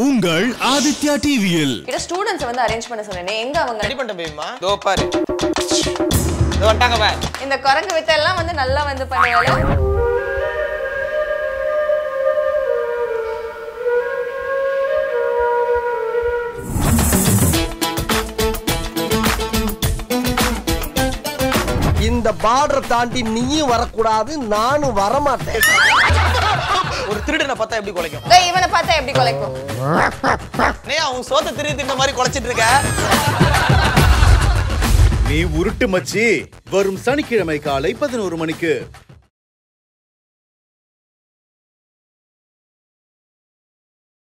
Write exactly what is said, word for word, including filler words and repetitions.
உங்கள் ஆதித்யா டிவியில் இத ஸ்டூடண்ட்ஸ் வந்து அரேஞ்ச் பண்ண சொன்னேனே எங்க அவங்க ரெடி பண்ணிட்டேன் பேபிமா தோ பாரு தோ வந்துட்டாங்க பா இந்த குரங்கு வித்த எல்லாம் வந்து நல்லா வந்து பண்ணுவாங்க இந்த பார்டர் தாண்டி நீயும் வரக்கூடாது நானும் வர மாட்டேன் ஒரு திருடனை பார்த்தா எப்படி குலைக்கும் டேய் இவனை பார்த்தா எப்படி குலைக்கும் நீ அவன் சோத்த திருடி தின்ன மாதிரி குலைச்சிட்டு இருக்க நீ உருட்டு மச்சி வரும் சனிக்கிழமை காலை பதினோரு மணிக்கு